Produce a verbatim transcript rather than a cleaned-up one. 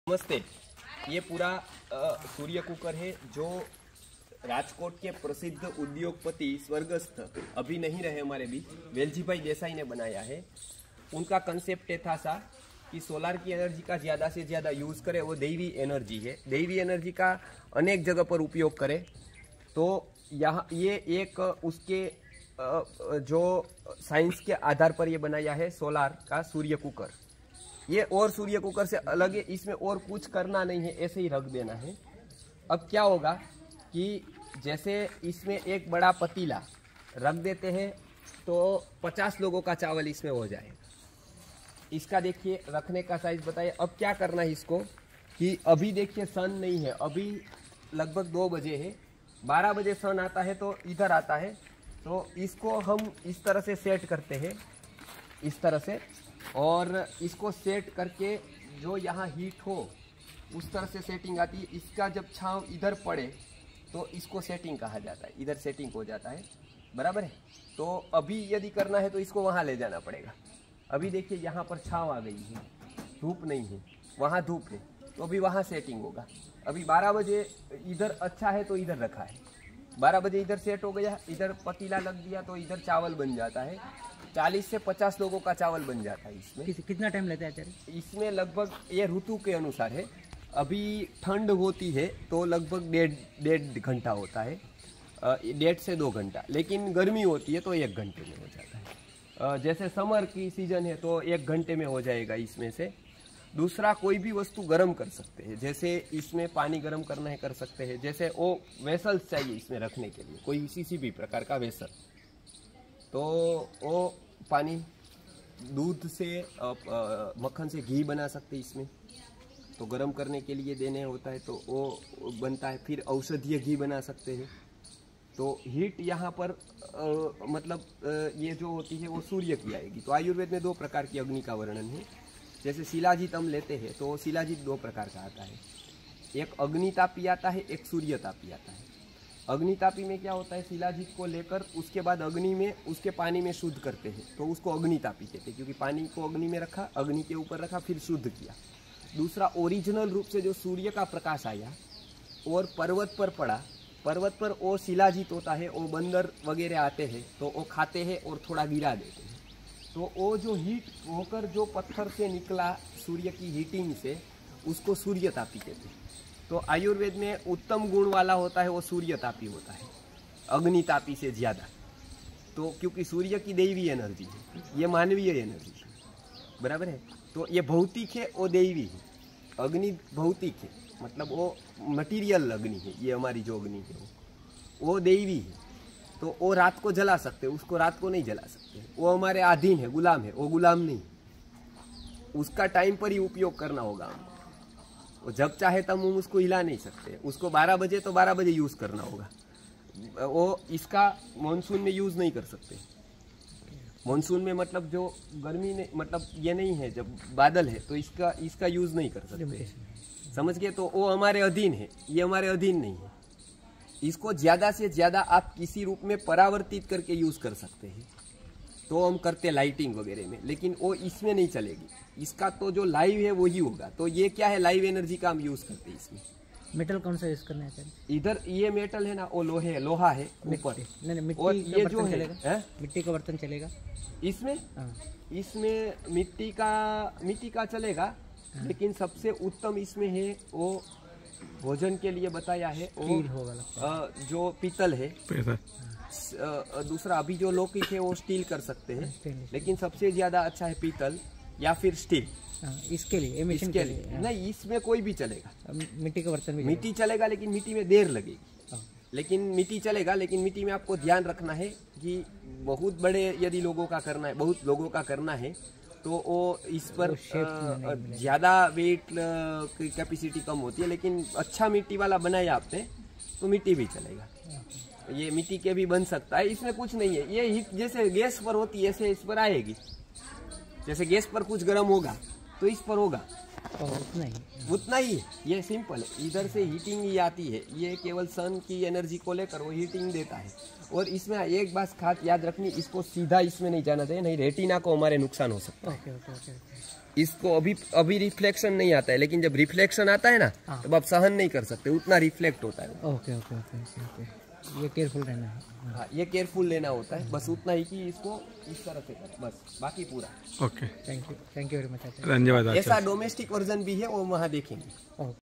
नमस्ते। ये पूरा सूर्य कुकर है जो राजकोट के प्रसिद्ध उद्योगपति स्वर्गस्थ अभी नहीं रहे हमारे बीच वेलजी भाई देसाई ने बनाया है। उनका कंसेप्ट ये था सा कि सोलार की एनर्जी का ज़्यादा से ज़्यादा यूज़ करे, वो दैवी एनर्जी है, दैवी एनर्जी का अनेक जगह पर उपयोग करे। तो यहाँ ये एक उसके जो साइंस के आधार पर ये बनाया है सोलार का सूर्य कुकर। ये और सूर्य कुकर से अलग है, इसमें और कुछ करना नहीं है, ऐसे ही रख देना है। अब क्या होगा कि जैसे इसमें एक बड़ा पतीला रख देते हैं तो पचास लोगों का चावल इसमें हो जाएगा। इसका देखिए रखने का साइज बताइए। अब क्या करना है इसको कि अभी देखिए सन नहीं है, अभी लगभग दो बजे है, बारह बजे सन आता है तो इधर आता है। तो इसको हम इस तरह से सेट करते हैं, इस तरह से, और इसको सेट करके जो यहाँ हीट हो उस तरह से सेटिंग आती है। इसका जब छांव इधर पड़े तो इसको सेटिंग कहा जाता है, इधर सेटिंग हो जाता है, बराबर है। तो अभी यदि करना है तो इसको वहाँ ले जाना पड़ेगा। अभी देखिए यहाँ पर छांव आ गई है, धूप नहीं है, वहाँ धूप है, तो अभी वहाँ सेटिंग होगा। अभी बारह बजे इधर अच्छा है तो इधर रखा है, बारह बजे इधर सेट हो गया, इधर पतीला लग दिया तो इधर चावल बन जाता है। चालीस से पचास लोगों का चावल बन जाता है इसमें। किस, कितना टाइम लेता है आचार्य? इसमें लगभग ये ऋतु के अनुसार है। अभी ठंड होती है तो लगभग डेढ़ डेढ़ घंटा होता है, डेढ़ से दो घंटा। लेकिन गर्मी होती है तो एक घंटे में हो जाता है। जैसे समर की सीजन है तो एक घंटे में हो जाएगा इसमें से। दूसरा, कोई भी वस्तु गर्म कर सकते हैं, जैसे इसमें पानी गर्म करना है कर सकते हैं। जैसे वो वेसल्स चाहिए इसमें रखने के लिए, कोई किसी भी प्रकार का वेसल, तो वो पानी दूध से मक्खन से घी बना सकते हैं इसमें, तो गर्म करने के लिए देने होता है तो वो बनता है। फिर औषधीय घी बना सकते हैं। तो हीट यहाँ पर आ, मतलब आ, ये जो होती है वो सूर्य की आएगी। तो आयुर्वेद में दो प्रकार की अग्नि का वर्णन है। जैसे शिलाजीत हम लेते हैं तो शिलाजीत दो प्रकार का आता है, एक अग्नितापी आता है, एक सूर्यतापी आता है। अग्नितापी में क्या होता है, शिलाजीत को लेकर उसके बाद अग्नि में उसके पानी में शुद्ध करते हैं, तो उसको अग्नितापी कहते हैं, क्योंकि पानी को अग्नि में रखा, अग्नि के ऊपर रखा, फिर शुद्ध किया। दूसरा, ओरिजिनल रूप से जो सूर्य का प्रकाश आया और पर्वत पर पड़ा, पर्वत पर वो शिलाजीत होता है, वो बंदर वगैरह आते हैं तो वो खाते हैं और थोड़ा गिरा देते हैं। तो वो जो हीट होकर जो पत्थर से निकला सूर्य की हीटिंग से, उसको सूर्यतापी कहते हैं। तो आयुर्वेद में उत्तम गुण वाला होता है वो सूर्यतापी होता है, अग्नितापी से ज़्यादा। तो क्योंकि सूर्य की दैवी एनर्जी है, ये मानवीय एनर्जी है, बराबर है। तो ये भौतिक है, वो दैवी है। अग्नि भौतिक है, मतलब वो मटीरियल अग्नि है। ये हमारी जो अग्नि है वो वो दैवी है। तो वो रात को जला सकते, उसको रात को नहीं जला सकते। वो हमारे अधीन है, गुलाम है, वो गुलाम नहीं। उसका टाइम पर ही उपयोग करना होगा हमको। वो जब चाहे तब हम उसको हिला नहीं सकते। उसको बारह बजे तो बारह बजे यूज़ करना होगा। वो इसका मानसून में यूज़ नहीं कर सकते। मानसून में मतलब जो गर्मी ने मतलब ये नहीं है, जब बादल है तो इसका इसका यूज़ नहीं कर सकते, समझ गए। तो वो हमारे अधीन है, ये हमारे अधीन नहीं है। इसको ज़्यादा से ज़्यादा आप किसी रूप में परावर्तित करके यूज़ कर सकते हैं, तो हम करते हैं लाइटिंग वगैरह में, लेकिन वो इसमें नहीं चलेगी। इसका तो जो लाइव है वही होगा। तो ये क्या है, लाइव एनर्जी का हम यूज़ करते हैं इसमें। मेटल कौन सा यूज करना है? इधर ये मेटल है ना, वो लोहे लोहा है ऊपर। नहीं नहीं, और मिट्टी ये का जो बर्तन है, चलेगा? है? मिट्टी का बर्तन चलेगा इसमें? हाँ। इसमें मिट्टी का मिट्टी का चलेगा, हाँ। लेकिन सबसे उत्तम इसमें है वो भोजन के लिए बताया है वो होगा जो पीतल है। दूसरा, अभी जो लौकिक है वो स्टील कर सकते हैं, लेकिन सबसे ज्यादा अच्छा है पीतल या फिर स्टील। इसके लिए इसके के लिए, लिए। नहीं, इसमें कोई भी चलेगा। मिट्टी का बर्तन भी मिट्टी चलेगा, लेकिन मिट्टी में देर लगेगी। लेकिन मिट्टी चलेगा, लेकिन मिट्टी में आपको ध्यान रखना है कि बहुत बड़े यदि लोगों का करना है, बहुत लोगों का करना है, तो वो इस पर ज़्यादा वेट की कैपेसिटी कम होती है। लेकिन अच्छा मिट्टी वाला बनाया आपने तो मिट्टी भी चलेगा। ये मिट्टी के भी बन सकता है, इसमें कुछ नहीं है। ये हीट जैसे गैस पर होती है ऐसे इस पर आएगी। जैसे गैस पर कुछ गर्म होगा तो इस पर होगा, उतना ही उतना ही है। ये सिंपल है, इधर से हीटिंग ही आती है। ये केवल सन की एनर्जी को लेकर वो हीटिंग देता है। और इसमें एक बात खास याद रखनी, इसको सीधा इसमें नहीं जाना चाहिए, नहीं रेटिना को हमारे नुकसान हो सकता है। Okay okay okay. इसको अभी अभी रिफ्लेक्शन नहीं आता है, लेकिन जब रिफ्लेक्शन आता है ना हाँ। तब आप सहन नहीं कर सकते, उतना रिफ्लेक्ट होता है। Okay okay okay okay okay ये केयरफुल रहना है। हाँ, ये केयरफुल लेना होता है, बस उतना ही कि इसको इस तरह से करें, बस बाकी पूरा। Okay, thank you thank you very much. धन्यवाद। ऐसा डोमेस्टिक वर्जन भी है, वो वहाँ देखेंगे। ओके।